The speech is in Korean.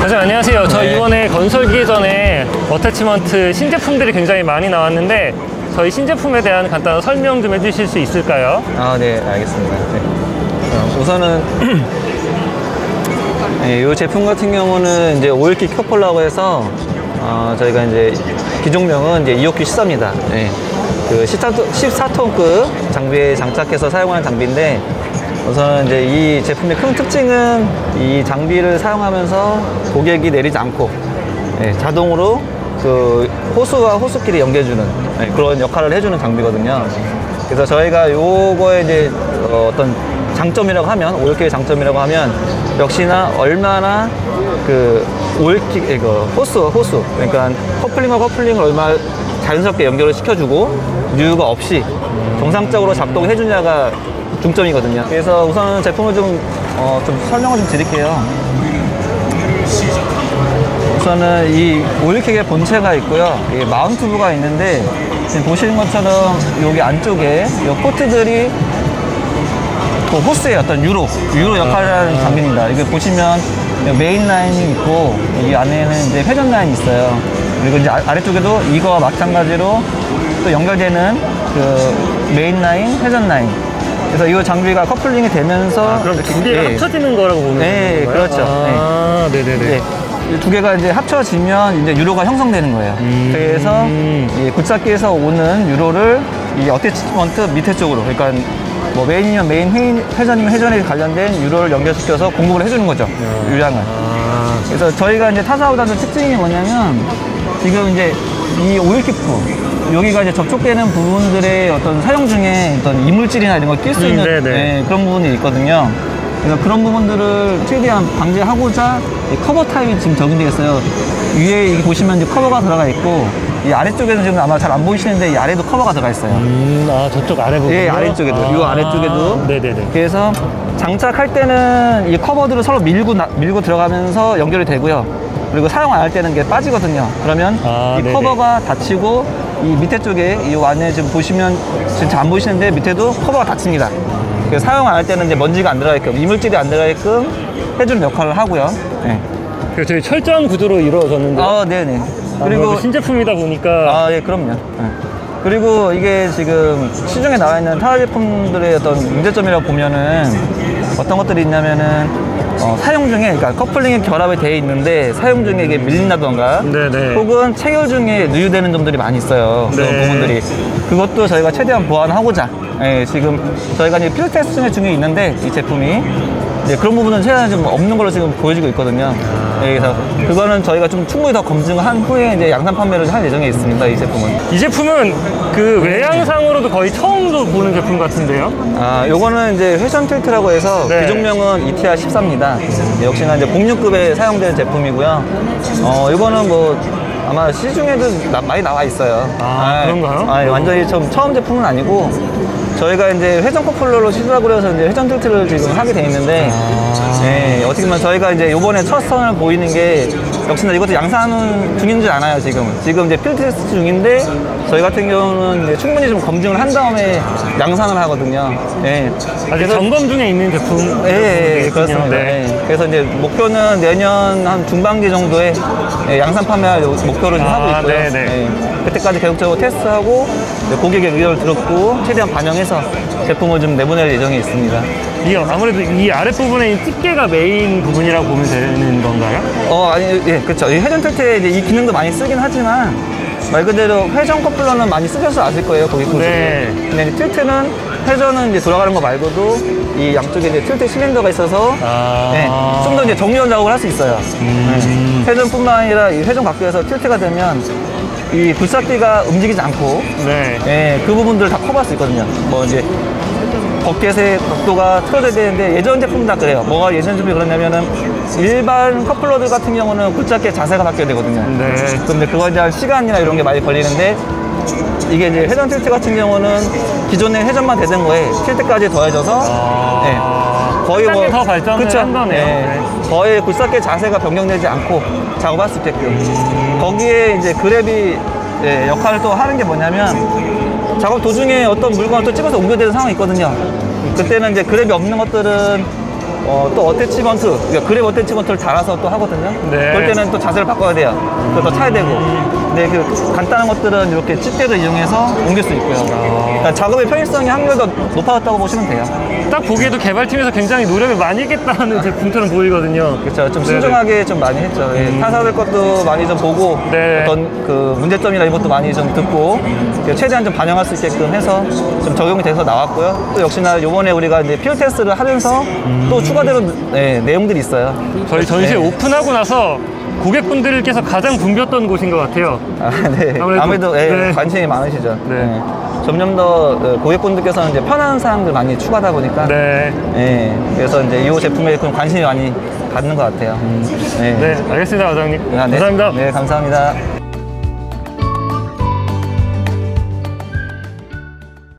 과장님 안녕하세요. 저 이번에 건설기 전에 어태치먼트 신제품들이 굉장히 많이 나왔는데 저희 신제품에 대한 간단한 설명 좀 해주실 수 있을까요? 네, 알겠습니다. 우선은 이 제품 같은 경우는 이제 오일키 큐폴라고 해서 저희가 이제 기종명은 이제 2호키 14입니다. 그 14톤급 장비에 장착해서 사용하는 장비인데, 우선 이제 이 제품의 큰 특징은 이 장비를 사용하면서 고객이 내리지 않고 자동으로 그 호수와 호수끼리 연결해주는 그런 역할을 해주는 장비거든요. 그래서 저희가 요거에 이제 어떤 장점이라고 하면, 오일킥의 장점이라고 하면 역시나 얼마나 그 오일킥 호수 그러니까 커플링과 커플링을 얼마나 자연스럽게 연결을 시켜주고 뉴가 없이 정상적으로 작동을 해주냐가 중점이거든요. 그래서 우선 제품을 좀 설명을 좀 드릴게요. 우선은 이 오일킥의 본체가 있고요. 이 마운트부가 있는데, 지금 보시는 것처럼 여기 안쪽에 이 포트들이 그 호스의 어떤 유로 역할을 하는 장비입니다. 이거 보시면 메인 라인이 있고, 이 안에는 이제 회전 라인이 있어요. 그리고 이제 아래쪽에도 이거와 마찬가지로 또 연결되는 그 메인 라인, 회전 라인. 그래서 이 장비가 커플링이 되면서 그럼 두 개가 합쳐지는 거라고 보면 되는 거예요? 그렇죠. 네네네. 두 개가 이제 합쳐지면 이제 유로가 형성되는 거예요. 그래서 이 굴착기에서 오는 유로를 이 어태치먼트 밑에 쪽으로, 그러니까 뭐 메인이면 메인, 회전이면 회전에 관련된 유로를 연결시켜서 공급을 해주는 거죠. 유량을. 그래서 저희가 이제 타사보다는 특징이 뭐냐면, 지금 이제 이 오일킥부 여기가 이제 접촉되는 부분들의 어떤 사용 중에 어떤 이물질이나 이런 걸 낄 수 있는 그런 부분이 있거든요. 그래서 그런 부분들을 최대한 방지하고자 커버 타입이 지금 적용되어 있어요. 위에 여기 보시면 이제 커버가 들어가 있고, 이 아래쪽에는 지금 아마 잘 안 보이시는데 이 아래도 커버가 들어가 있어요. 저쪽 아래 부분. 예, 아래쪽에도. 이 아래쪽에도. 네네네. 그래서 장착할 때는 이 커버들을 서로 밀고 들어가면서 연결이 되고요. 그리고 사용 안 할 때는 이게 빠지거든요. 그러면 이 커버가 닫히고, 이 밑에 쪽에 이 안에 지금 보시면 지금 잘 안 보이시는데 밑에도 커버가 닫힙니다. 그래서 사용 안 할 때는 이제 먼지가 안 들어가게끔, 이물질이 안 들어가게끔 해주는 역할을 하고요. 그래서 저희 철저한 구조로 이루어졌는데. 네네. 그리고 신제품이다 보니까. 예, 그럼요. 그리고 이게 지금 시중에 나와 있는 타사 제품들의 어떤 문제점이라고 보면은 어떤 것들이 있냐면은 사용 중에, 그러니까 커플링이 결합이 되어 있는데 사용 중에 이게 밀린다던가 혹은 체결 중에 누유되는 점들이 많이 있어요. 그런 부분들이. 그것도 저희가 최대한 보완하고자 지금 저희가 이제 필드 테스트 중에 있는데, 이 제품이 그런 부분은 최대한 좀 없는 걸로 지금 보여지고 있거든요. 그래서 그거는 저희가 좀 충분히 더 검증한 후에 이제 양산 판매를 할 예정에 있습니다. 이 제품은. 이 제품은 그 외양상으로도 거의 처음으로 보는 제품 같은데요? 요거는 이제 회전 틸트라고 해서 기종명은 ETR 14입니다. 역시나 이제 06급에 사용되는 제품이고요. 이거는 뭐 아마 시중에도 많이 나와 있어요. 그런가요? 완전히 처음 제품은 아니고, 저희가 이제 회전 커플러로 시도하고 그래서 이제 회전 틸트를 지금 하게 돼 있는데, 어떻게 보면 저희가 이제 요번에 첫 선을 보이는 게 역시나 이것도 양산 중인지 않아요, 지금은. 지금 이제 필드 테스트 중인데, 저희 같은 경우는 이제 충분히 좀 검증을 한 다음에 양산을 하거든요. 아직 점검 중에 있는 제품? 그렇습니다. 그래서 이제 목표는 내년 한 중반기 정도에 양산 판매할 목표를 좀 하고 있고요. 그때까지 계속적으로 테스트하고 고객의 의견을 들었고 최대한 반영해서 제품을 좀 내보낼 예정에 있습니다. 아무래도 이 아랫부분에 있는 집게가 메인 부분이라고 보면 되는 건가요? 그렇죠. 이 회전 틸트에 이제 이 기능도 많이 쓰긴 하지만, 말 그대로 회전 커플러는 많이 쓰셔서 아실 거예요, 고객분들. 근데 틸트는 회전은 이제 돌아가는 거 말고도 이 양쪽에 이제 틸트 실린더가 있어서 좀 더 이제 정리원 작업을 할 수 있어요. 회전뿐만 아니라 이 회전 각도에서 틸트가 되면 이 굴삭기가 움직이지 않고 그 부분들을 다 커버할 수 있거든요. 뭐 이제 버켓의 각도가 틀어져야 되는데, 예전 제품 다 그래요. 뭐가 예전 제품이 그러냐면은 일반 커플러들 같은 경우는 굴착기의 자세가 바뀌어야 되거든요. 근데 그거에 대한 시간이나 이런 게 많이 걸리는데, 이게 이제 회전 틸트 같은 경우는 기존의 회전만 되던 거에 틸트까지 더해져서 거의 뭐 더 발전을 한 거네요. 거의 굴삭기의 자세가 변경되지 않고 작업할 수 있게끔. 거기에 이제 그랩이 역할을 또 하는 게 뭐냐면, 작업 도중에 어떤 물건을 또 찍어서 옮겨야 되는 상황이 있거든요. 그때는 이제 그랩이 없는 것들은 또 어태치먼트, 그러니까 그랩 어태치먼트를 달아서 또 하거든요. 네. 그럴 때는 또 자세를 바꿔야 돼요. 그거 더 차야 되고. 근데 그 간단한 것들은 이렇게 찌대를 이용해서 옮길 수 있고요. 그러니까 작업의 편의성이 한결 더 높아졌다고 보시면 돼요. 딱 보기에도 개발팀에서 굉장히 노력을 많이 했겠다는 제품처럼 보이거든요. 그렇죠. 좀 네네. 신중하게 좀 많이 했죠. 예, 타사될 것도 많이 좀 보고 네. 어떤 그 문제점이나 이런 것도 많이 좀 듣고 최대한 좀 반영할 수 있게끔 해서 좀 적용이 돼서 나왔고요. 또 역시나 요번에 우리가 이제 필 테스트를 하면서 또 추가되는 내용들이 있어요. 저희 전시회 네. 오픈하고 나서 고객분들께서 가장 붐볐던 곳인 것 같아요. 아, 네. 아무래도, 네. 관심이 많으시죠. 네. 점점 더 고객분들께서는 이제 편한 사항들 많이 추가하다 보니까 네. 그래서 이제 이 제품에 좀 관심이 많이 갖는 것 같아요. 네, 알겠습니다, 과장님. 아, 네. 감사합니다. 네, 감사합니다.